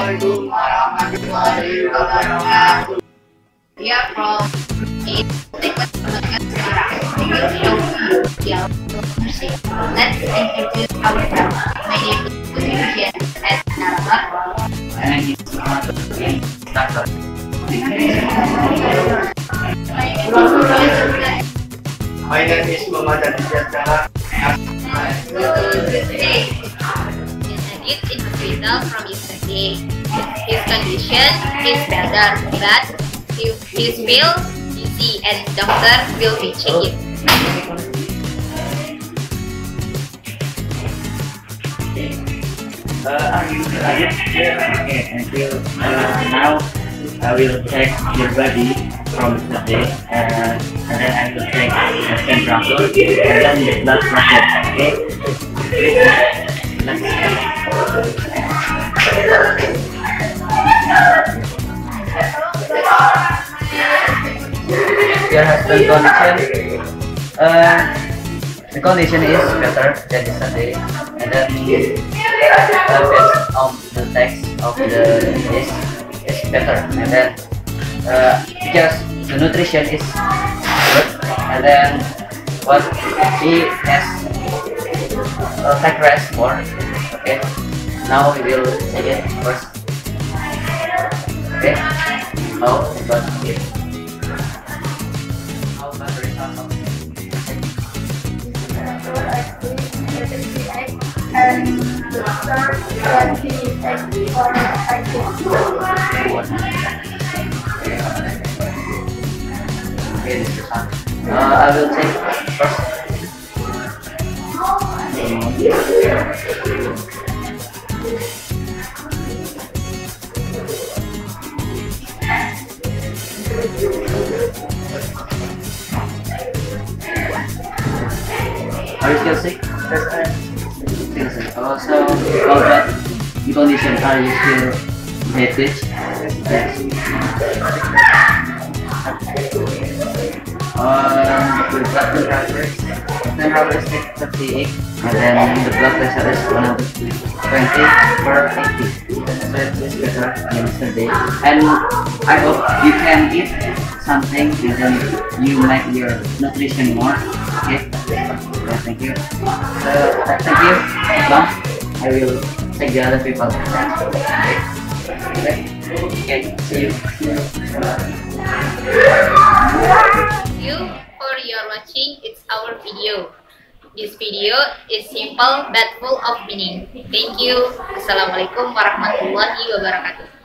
Assalamualaikum warahmatullahi wabarakatuh. We are from Let's introduce ourselves. My name is Christian S. Nalama. And it's Dr. My name is Muhammad Aditya. Today, it's individual from yesterday. His condition is better, but he feels dizzy and doctor will be checking. Are you excited? Okay, until now I will check your body from today and then I will check the temperature and then the blood pressure. Okay? Let's your husband's condition. The condition is better than yesterday, and then based on the text of the list is better, and then because the nutrition is good, and then what he has take rest more. Okay, now we will take it first. Okay, how about it? How about the results of and the third 20 for okay, this is fun. I will take first. Are you still sick? Still sick. Also, how about the condition? Are you still headache? Yes. The blood temperature is 38, and then the blood pressure is 120/80. So it's better than yesterday. And I hope you can eat something and then you make your nutrition more. Okay. Yeah, thank you. Thank you, Mom. I will take the other people. Okay, see you. Thank you for your watching. It's our video. This video is simple but full of meaning. Thank you. Assalamualaikum warahmatullahi wabarakatuh.